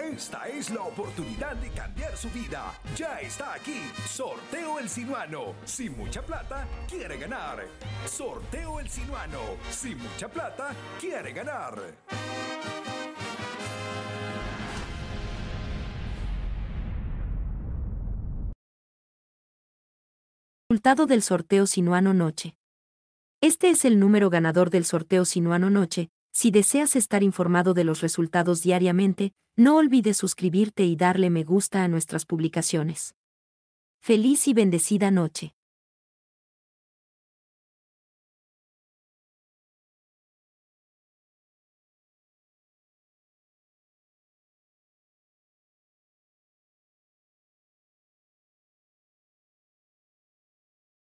Esta es la oportunidad de cambiar su vida. Ya está aquí. Sorteo El Sinuano. Sin mucha plata, quiere ganar. Sorteo El Sinuano. Sin mucha plata, quiere ganar. Resultado del sorteo Sinuano Noche. Este es el número ganador del sorteo Sinuano Noche. Si deseas estar informado de los resultados diariamente, no olvides suscribirte y darle me gusta a nuestras publicaciones. Feliz y bendecida noche.